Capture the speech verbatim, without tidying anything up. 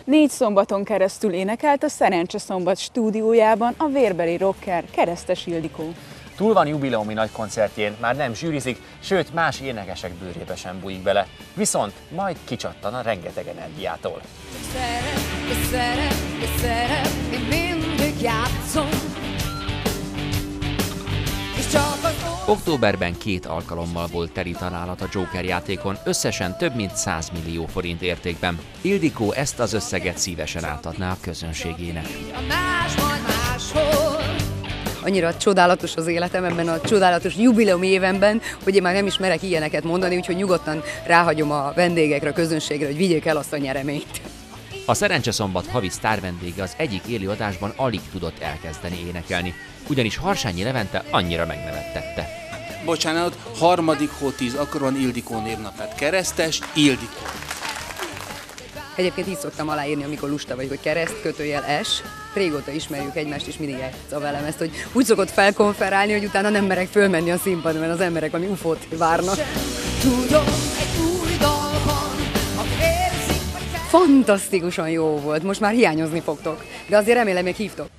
Négy szombaton keresztül énekelt a Szerencse Szombat stúdiójában a vérbeli rocker Keresztes Ildikó. Túl van jubileumi nagy koncertjén, már nem zsűrizik, sőt más énekesek bőrébe sem bújik bele. Viszont majd kicsattan a rengeteg energiától. Szeret, szeret, szeret, én mindig játszom. Októberben két alkalommal volt teli találat a Joker játékon, összesen több mint száz millió forint értékben. Ildikó ezt az összeget szívesen átadná a közönségének. Annyira csodálatos az életem ebben a csodálatos jubileumi évemben, hogy én már nem is merek ilyeneket mondani, úgyhogy nyugodtan ráhagyom a vendégekre, a közönségre, hogy vigyék el azt a nyereményt. A Szerencse Szombat havi sztárvendége az egyik élő adásban alig tudott elkezdeni énekelni, ugyanis Harsányi Levente annyira megnevettette. Bocsánat, harmadik hó tíz, akkor van Ildikó névnapját. Keresztes Ildikó. Egyébként így szoktam aláírni, amikor lusta vagy, hogy kereszt, kötőjel S. Régóta ismerjük egymást, és mindig játsza velem ezt, hogy úgy szokott felkonferálni, hogy utána nem merek fölmenni a színpadon, mert az emberek ami ufót várnak. Fantasztikusan jó volt, most már hiányozni fogtok, de azért remélem még hívtok.